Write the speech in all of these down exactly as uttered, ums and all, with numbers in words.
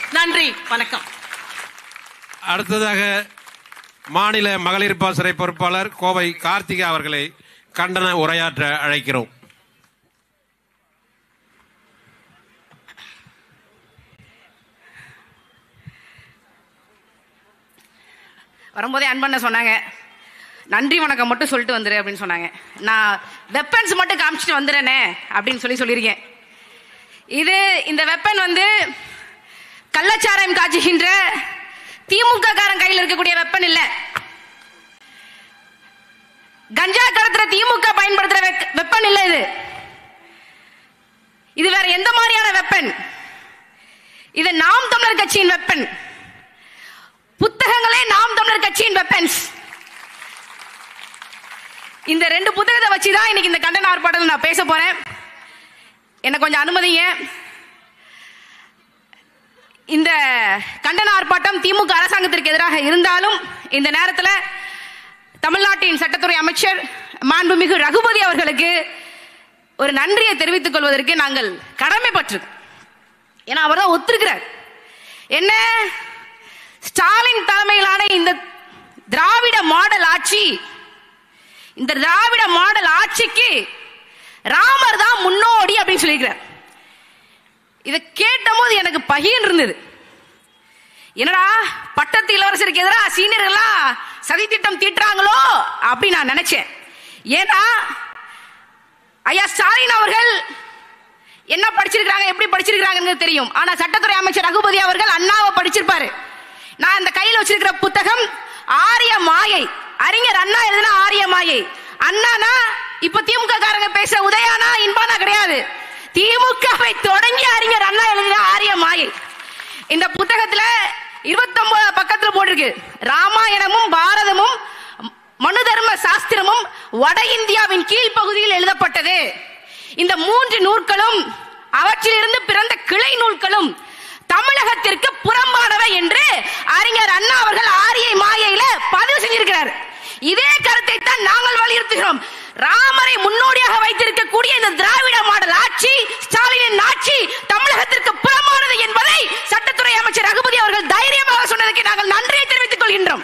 நன்றி, வணக்கம். அடுத்ததாக மாநில மகளிர் பாசறை பொறுப்பாளர் கோவை கார்த்திகா அவர்களை கண்டன உரையாற்ற அழைக்கிறோம். வரும்போதே அன்பண்ண சொன்னாங்க, நன்றி வணக்கம் மட்டும் சொல்லிட்டு வந்துரு அப்படின்னு சொன்னாங்க. நான் வெப்பன்ஸ் மட்டும் காமிச்சிட்டு வந்துடுறேனே அப்படின்னு சொல்லி சொல்லியிருக்கேன். இது இந்த வெப்பன் வந்து கள்ளச்சாராயம் காய்ச்சுகின்ற திமுக காரன் கையில் இருக்கக்கூடிய வெப்பன் இல்ல. கஞ்சா கடத்துற திமுக பயன்படுத்துற வெப்பன் இல்ல. இது இது வேற எந்த மாதிரியான வெப்பன்? இது நாம் தமிழர் கட்சியின் வெப்பன். புத்தகங்களே நாம் தமிழர் கட்சியின் வெப்பன்ஸ். இந்த ரெண்டு புத்தகத்தை வச்சுதான் இன்னைக்கு இந்த கண்டன ஆர்ப்பாட்டத்தில் நான் பேச போறேன். என்ன கொஞ்சம் அனுமதிங்க. இந்த கண்டன ஆர்ப்பாட்டம் திமுக அரசாங்கத்திற்கு எதிராக இருந்தாலும் இந்த நேரத்தில் தமிழ்நாட்டின் சட்டத்துறை அமைச்சர் மாண்புமிகு ரகுபதி அவர்களுக்கு ஒரு நன்றியை தெரிவித்துக் கொள்வதற்கு நாங்கள் கடமைப்பட்டிருக்கோம். ஏன்னா அவர் தான் ஒத்துருக்கிறார். என்ன, ஸ்டாலின் தலைமையிலான இந்த திராவிட மாடல் ஆட்சி, இந்த திராவிட மாடல் ஆட்சிக்கு ராமர் தான் முன்னோடி அப்படின்னு சொல்லியிருக்கிறார். இதை கேட்ட போது எனக்கு பகிர்ந்து இருந்தது. என்னடா பட்டத்து இளவரசருக்கு எதிராக சீனியர்கள்லாம் சதி திட்டம் தீட்டுறாங்களோ அப்படின்னு நான் நினைச்சேன். ஏன்னா ஐயா ஸ்டாலின் அவர்கள் என்ன படிச்சிருக்காங்க, எப்படி படிச்சிருக்காங்க தெரியும். ஆனா சட்டத்துறை அமைச்சர் ரகுபதி அவர்கள் அண்ணாவை படிச்சிருப்பாரு. நான் இந்த கையில் வச்சிருக்கிற புத்தகம் ஆரிய மாயை, அறிஞர் அண்ணா எழுதின ஆரிய மாயை. அண்ணானா இப்ப திமுக காரங்க பேச உதயானா இன்பானா கிடையாது. திமுகவை தொடங்கி அறிஞர் அண்ணா எழுதின ஆரிய மாயை. இந்த புத்தகத்துல இருபத்தி ஒன்பது பக்கத்துல போட்டிருக்கு. ராமாயணமும் பாரதமும் மனு தர்ம சாஸ்திரமும் வட இந்தியாவின் கீழ் பகுதியில் எழுதப்பட்டது. இந்த மூன்று நூல்களும் அவற்றிலிருந்து பிறந்த கிளை நூல்களும் தமிழகத்திற்கு புறம்பானவை என்று அறிஞர் அண்ணா அவர்கள் ஆரிய மாயையில பதிவு செஞ்சிருக்கிறார். இதே கருத்தை தான் நாங்கள் வலியுறுத்துகிறோம். ராமரை முன்னோடியாக வைத்திருக்கக்கூடிய இந்த திராவிட மாடல் ஆட்சி, ஸ்டாலினின் ஆட்சி தமிழகத்திற்கு புறம்பானது என்பதை சட்டத்துறை அமைச்சர் ரகுபதி அவர்கள் தைரியமாக சொன்னதற்கு நாங்கள் நன்றியை தெரிவித்துக் கொள்கின்றோம்.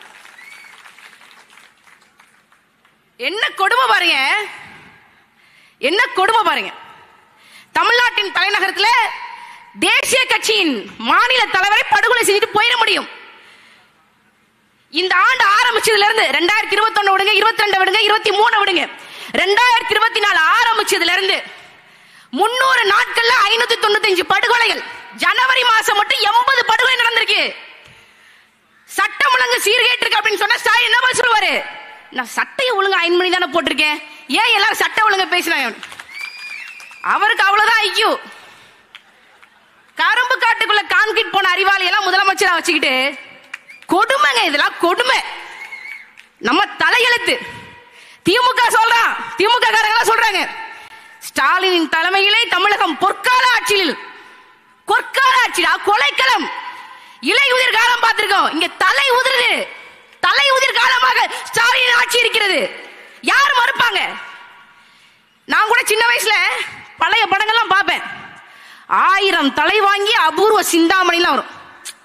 என்ன கொடுமை பாருங்க, என்ன கொடுமை பாருங்க. தமிழ்நாட்டின் தலைநகரத்தில் தேசிய கட்சியின் மாநில தலைவரை படுகொலை செஞ்சுட்டு போயிட முடியும். இந்த ஆண்டு ஆரம்பிச்சதுல இருந்து ரெண்டாயிரத்தி இருபத்தி ஒன்னு விடுங்க, இருபத்தி ரெண்டு விடுங்க, இருபத்தி மூணு விடுங்க, ரெண்டாயிரத்தி இருபத்தி நாலு ஆரம்பிச்சதுல இருந்து முன்னூறு நாட்கள்ல ஐநூத்தி தொண்ணூத்தி அஞ்சு படுகொலைகள். ஜனவரி மாசம் மட்டும் எண்பது படுகொலை நடந்திருக்கு. சட்டம் ஒழுங்கு சீர்கேட்டு இருக்கு அப்படின்னு சொன்னா ஸ்டாலின் என்ன சொல்லுவாரு? நான் சட்டையை ஒழுங்கு ஐந்து மணி தானே போட்டிருக்கேன், ஏன் எல்லாரும் சட்ட ஒழுங்கு பேசுறாங்க? அவருக்கு அவ்வளவுதான் ஐக்கியூ. கரும்பு காட்டுக்குள்ள கான்கிரீட் போன அறிவாளி எல்லாம் முதலமைச்சரா வச்சுக்கிட்டு கொடுமைங்க, இதெல்லாம் கொடுமை. நம்ம தலையெழுத்து. திமுக சொல்றான், திமுக காரங்க சொல்றாங்க ஸ்டாலினின் தலைமையிலே தமிழகம் பொற்கால ஆட்சியில், பொற்கால ஆட்சியா கொலைக்களம், இலை உதிர் காலம் பார்த்திருக்கோம். இங்க தலை உதிர்து, தலை உதிர் காலமாக ஸ்டாலின் ஆட்சி இருக்கிறது. யார் மறுப்பாங்க? நான் கூட சின்ன வயசுல பழைய படங்கள்லாம் பார்ப்பேன். ஆயிரம் தலை வாங்கி அபூர்வ சிந்தாமணிலாம் வரும்.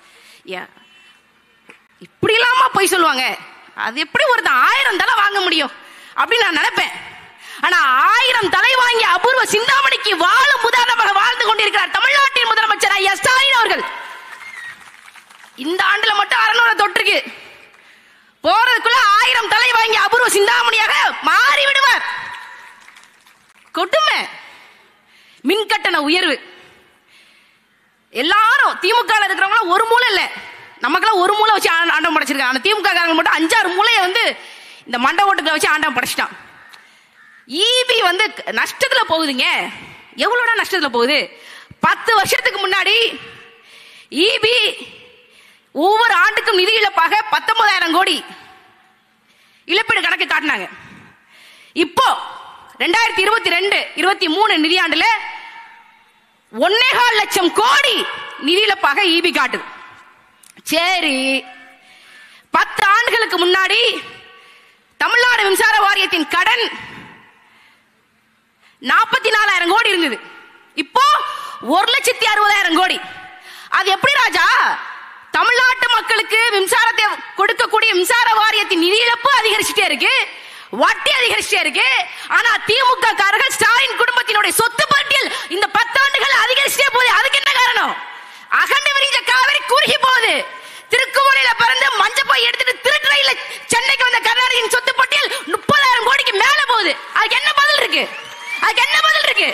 இப்படி இல்லாம போய் சொல்லுவாங்க. அது எப்படி ஒருத்தன் ஆயிரம் தலை வாங்க முடியும் அப்படின்னு நான் நினைப்பேன். ஆனா ஆயிரம் தலை வாங்கி அபூர்வ சிந்தாமணிக்கு வாழும் உதாரணமாக வாழ்ந்து கொண்டிருக்கிறார் தமிழ்நாட்டின் முதலமைச்சர் ஐயா ஸ்டாலின் அவர்கள். இந்த ஆண்டுல மட்டும் அறுநூறு தொற்றுக்கு போறதுக்குள்ள ஆயிரம் தலை வாங்கி அபூர்வ சிந்தாமணியாக மாறி விடுவார். கொடுமை. மின்கட்டண உயர்வு. எல்லாரும் திமுக இருக்கிறவங்க ஒரு மூலை இல்ல, நமக்கெல்லாம் ஒரு மூளை வச்சு ஆண்டம் படைச்சிருக்காங்க. ஆனா திமுக காரங்க மட்டும் அஞ்சாறு மூளையை வந்து இந்த மண்ட ஓட்டுகளை வச்சு ஆண்டம் படைச்சிட்டான். ஈபி வந்து நஷ்டத்துல போகுதுங்க. எவ்வளவு நஷ்டத்துல போகுது? பத்து வருஷத்துக்கு முன்னாடி ஈபி ஒவ்வொரு ஆண்டுக்கும் நிதி இழப்பாக பத்தொன்பதாயிரம் கோடி இழப்பீடு கணக்கு காட்டினாங்க. இப்போ ரெண்டாயிரத்தி இருபத்தி ரெண்டு இருபத்தி மூணு நிதியாண்டுல ஒன்னேகால் லட்சம் கோடி நிதி இழப்பாக ஈபி காட்டுது. சரி, பத்து ஆண்டுகளுக்கு முன்னாடி தமிழ்நாடு மின்சார வாரியத்தின் கடன் நாற்பத்தி நாலாயிரம் கோடி இருந்தது. இப்போ ஒரு லட்சத்தி அறுபதாயிரம் கோடி. அது எப்படி ராஜா? தமிழ்நாட்டு மக்களுக்கு மின்சாரத்தை கொடுக்கக்கூடிய மின்சார வாரியத்தின் நிதி இழப்பு அதிகரிச்சுட்டே இருக்கு, வட்டி அதிகரிச்சுட்டே இருக்கு. ஆனா திமுக காரர்கள் ஸ்டாலின் குடும்பத்தினுடைய சொத்து பட்டியல் இந்த பத்தாண்டுகள் அதிகரிச்சுட்டே போகுது. அதுக்கு என்ன காரணம்? அகண்டு விரிஞ்ச காவிரி குறுகி போகுது. திருக்குவளையில பிறந்து மஞ்சப்பை எடுத்துட்டு திருட்டுறையில சென்னைக்கு வந்த கருணாநிதியின் சொத்து பட்டியல் முப்பதாயிரம் கோடிக்கு மேல போகுது. அதுக்கு என்ன பதில் இருக்கு? அதுக்கு என்ன பதில் இருக்கு?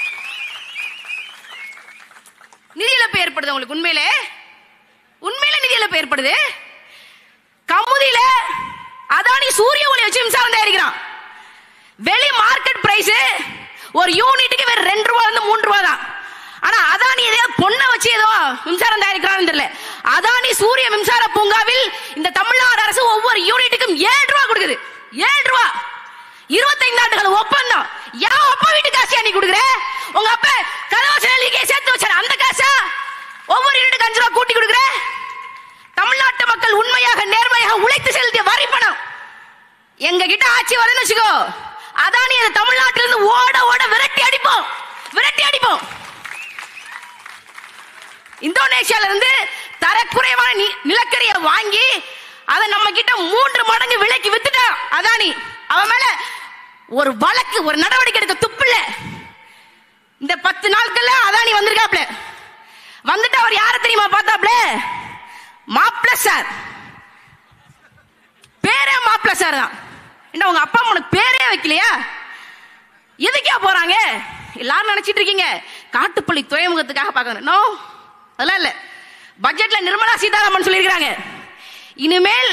நிதி இழப்பு ஏற்படுது உங்களுக்கு. உண்மையிலே உண்மையில நிதி இழப்பு ஏற்படுது. கமுதியில அதானி சூரிய ஒளி வச்சு மின்சாரம் தயாரிக்கிறான். வெளி மார்க்கெட் பிரைஸ் ஒரு யூனிட்டுக்கு வேற ரெண்டு ரூபாய் இருந்து மூன்று ரூபாய் தான். ஆனா அதானி ஏதோ பொண்ணை வச்சு ஏதோ மின்சாரம் தயாரிக்கிறான்னு தெரியல. அதானி சூரிய மின்சார பூங்காவில் இந்த தமிழ்நாடு அரசு ஒவ்வொரு யூனிட்டுக்கும் ஏழு ரூபாய் கொடுக்குது. ஏழு ரூபாய் இருபத்தைந்து ஆண்டுகள் ஒப்பந்தம். ஏன் அப்பா வீட்டு காசு நீ கொடுக்குற? உங்க அப்பா கதவாசலிக்கே சேர்த்து வச்சாரு அந்த காசா ஒவ்வொரு யூனிட்டுக்கு அஞ்சு ரூபாய் கூட்டி கொடுக்குற? தமிழ்நாட்டு மக்கள் உண்மையாக நேர்மையாக உழைத்து செலுத்திய வரி பணம் எங்க கிட்ட ஆட்சி வருதுன்னு வச்சுக்கோ, அதானி தமிழ்நாட்டிலிருந்து ஓட ஓட விரட்டி அடிப்போம், விரட்டி அடிப்போம். இந்தோனேஷியால இருந்து தரக்குறைவான நிலக்கரியை வாங்கி அதை நம்ம கிட்ட மூன்று மடங்கு விலைக்கு வித்துட்டான் அதானி. அவன் மேல ஒரு வழக்கு ஒரு நடவடிக்கை எடுக்க துப்புல. இந்த பத்து நாட்கள்ல அதானி வந்திருக்காப்ல. வந்துட்டு அவர் யார தெரியுமா பார்த்தாப்ல? மாப்ள சார். பேரே மாப்ள சார் தான். என்ன உங்க அப்பா அம்மா பேரே வைக்கலையா? எதுக்கே போறாங்க? எல்லாரும் நினைச்சிட்டு இருக்கீங்க காட்டுப்பள்ளி துறைமுகத்துக்காக பார்க்கணும். நோ, அதெல்லாம் இல்ல. பட்ஜெட்ல நிர்மலா சீதாராமன் சொல்லியிருக்காங்க, இனிமேல்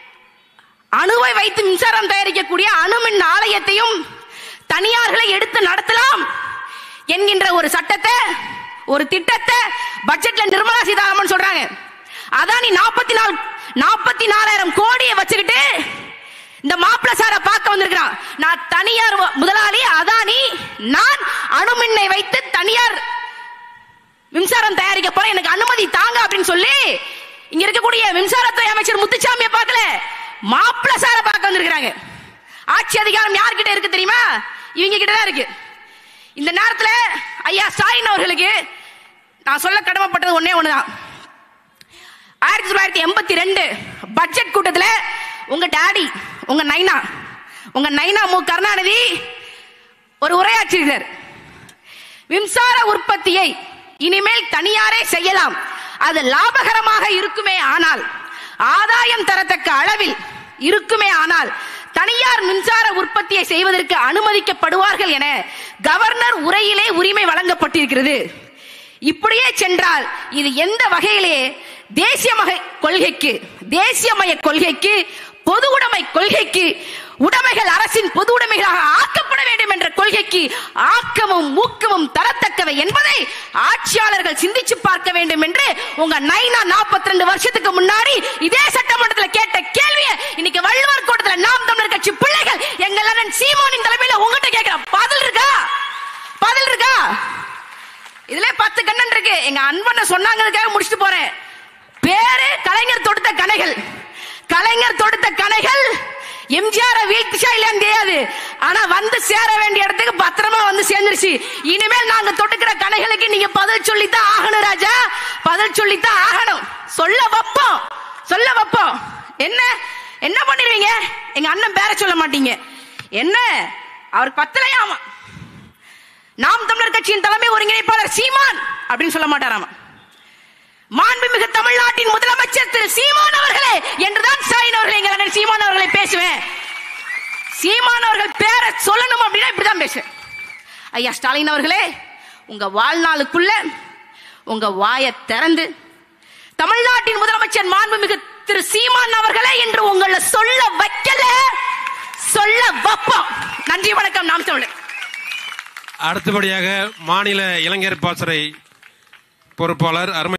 அணுவை வைத்து மின்சாரம் தயாரிக்கக்கூடிய அணுமின் ஆலயத்தையும் தனியார்களை எடுத்து நடத்தலாம் என்கின்ற ஒரு சட்டத்தை ஒரு திட்டத்தை பட்ஜெட்ல நிர்மலா சீதாராமன் சொல்றாங்க. அதானி நாற்பத்தி நாலு நாற்பத்தி நாலாயிரம் கோடியை வச்சுக்கிட்டு இந்த மாப்பிள சார பார்க்க வந்திருக்கிறான். நான் தனியார் முதலாளி அதானி, நான் அணுமின்னை வைத்து தனியார் மின்சாரம் தயாரிக்க போற, எனக்கு அனுமதி தாங்க அப்படின்னு சொல்லி இங்க இருக்கக்கூடிய மின்சாரத்துறை அமைச்சர் முத்துசாமியை பார்க்கல, மாப்பிள சார பார்க்க வந்திருக்கிறாங்க. ஆட்சி அதிகாரம் யார்கிட்ட இருக்கு தெரியுமா? இவங்க கிட்ட தான் இருக்கு. இந்த நேரத்தில் ஐயா ஸ்டாலின் அவர்களுக்கு நான் சொல்ல கடமைப்பட்டது ஒன்னே ஒண்ணுதான். ஆயிரத்தி தொள்ளாயிரத்தி எண்பத்தி ரெண்டு பட்ஜெட் கூட்டத்தில் உங்க டாடி உங்க நைனா உங்க நைனா மு கருணாநிதி ஒரு உரையாற்றினார். மின்சார உற்பத்தியை இனிமேல் தனியாரே செய்யலாம், அது லாபகரமாக இருக்குமே ஆனால், ஆதாயம் தரத்தக்க அளவில் இருக்குமே ஆனால் தனியார் மின்சார உற்பத்தியை செய்வதற்கு அனுமதிக்கப்படுவார்கள் என கவர்னர் உரையிலே உரிமை வழங்கப்பட்டிருக்கிறது. இப்படியே சென்றால் இது எந்த வகையிலே தேசியமய கொள்கைக்கு தேசியமய கொள்கைக்கு பொது உடைமை கொள்கைக்கு உடைமைகள் அரசின் பொது உடைமைகளாக ஆக்கப்பட வேண்டும் என்ற கொள்கைக்கு ஆக்கமும் ஊக்கமும் தரத்தக்கவை என்பதை ஆட்சியாளர்கள் சிந்திச்சு பார்க்க வேண்டும் என்று உங்க நைனா நாற்பத்தி ரெண்டு வருஷத்துக்கு முன்னாடி இதே சட்டமன்றத்தில் கேட்ட கேள்வியை இன்னைக்கு வள்ளுவர் கோட்டத்தில் நாம் தமிழர் கட்சி பிள்ளைகள் எங்கள் அண்ணன் சீமானின் தலைமையில் உங்ககிட்ட கேட்கிற பதில் இருக்கா? பதில் இருக்கா? இதுல பத்து கண்ணன் இருக்கு. எங்க அன்பனை சொன்னாங்கிறதுக்காக முடிச்சுட்டு போறேன். பேரு கலைஞர் தொடுத்த கணைகள். கலைஞர் தொடுத்த கணைகள் எம்ஜிஆர் வீழ்த்திச்சா இல்லையான்னு தெரியாது, ஆனா வந்து சேர வேண்டிய இடத்துக்கு பத்திரமா வந்து சேர்ந்துருச்சு. இனிமேல் நாங்க தொடுக்கிற கணைகளுக்கு நீங்க பதில் சொல்லித்தான் ஆகணும் ராஜா, பதில் சொல்லித்தான் ஆகணும். சொல்ல வைப்போம், சொல்ல வைப்போம். என்ன என்ன பண்ணிடுவீங்க? எங்க அண்ணன் பேர சொல்ல மாட்டீங்க. என்ன அவருக்கு பத்தலையாமா? நாம் தமிழர் கட்சியின் தலைமை ஒருங்கிணைப்பாளர் சீமான் அப்படின்னு சொல்ல மாட்டாராமா. மாண்புமிகு தமிழ்நாட்டின் முதலமைச்சர் திரு சீமான் அவர்களே என்றுதான் ஸ்டாலின் அவர்கள் எங்கள் சீமான் அவர்களை பேசுவேன். சீமான் அவர்கள் பேரை சொல்லணும் அப்படின்னா இப்படிதான் பேசுவேன். ஐயா ஸ்டாலின் அவர்களே, உங்க வாழ்நாளுக்குள்ள உங்க வாயை திறந்து தமிழ்நாட்டின் முதலமைச்சர் மாண்புமிகு திரு சீமான் அவர்களே என்று உங்களை சொல்ல வைக்கல, சொல்ல வைப்போம். நன்றி, வணக்கம். நாம் தமிழர். அடுத்தபடியாக மாநில இளைஞர் பாசறை பொறுப்பாளர் அருமை